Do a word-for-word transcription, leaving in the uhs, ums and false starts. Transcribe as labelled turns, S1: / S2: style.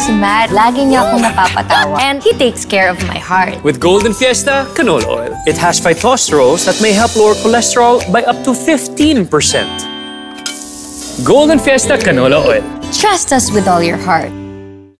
S1: Si Matt, lagi niya akong napapatawa. And he takes care of my heart.
S2: With Golden Fiesta Canola Oil, it has phytosterols that may help lower cholesterol by up to fifteen percent. Golden Fiesta Canola Oil.
S1: Trust us with all your heart.